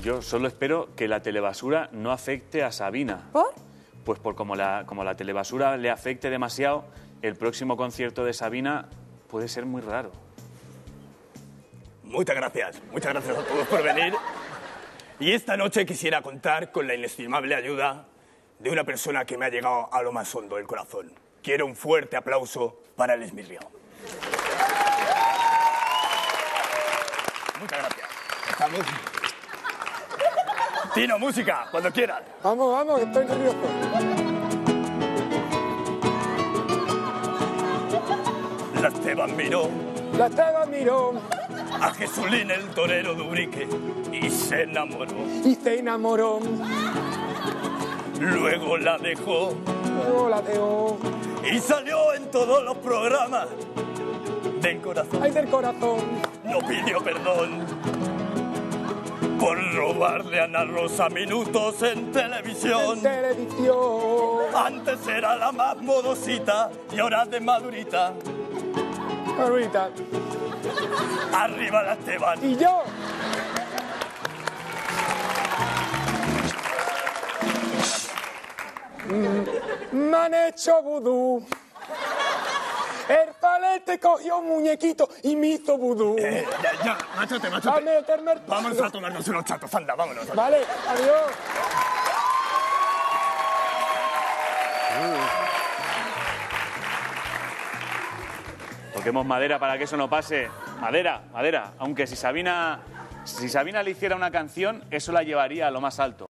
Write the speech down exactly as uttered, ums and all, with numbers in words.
yo solo espero que la telebasura no afecte a Sabina. ¿Por? Pues por como la, como la telebasura le afecte demasiado, el próximo concierto de Sabina puede ser muy raro. Muchas gracias, muchas gracias a todos por venir. Y esta noche quisiera contar con la inestimable ayuda de una persona que me ha llegado a lo más hondo del corazón. Quiero un fuerte aplauso para el Esmirriao. Muchas gracias. Estamos... Tino, música, cuando quieras. Vamos, vamos, que estoy nervioso. La Esteban miró La Esteban miró a Jesulín el torero de Ubrique y se enamoró. y se enamoró. Luego la dejó Luego la dejó. y salió en todos los programas del corazón. Ay, del corazón. No pidió perdón por robarle a Ana Rosa minutos en televisión. En televisión. Antes era la más modosita y ahora de madurita. Ahorita. Arriba la Esteban. Y yo. Mm, me han hecho vudú. El palete cogió un muñequito y me hizo vudú. Eh, ya, ya, machote, A machote. meterme el... Vamos a tomarnos unos chatos, anda, vámonos. Vale, adiós. Toquemos madera para que eso no pase. Madera, madera. Aunque si Sabina, si Sabina le hiciera una canción, eso la llevaría a lo más alto.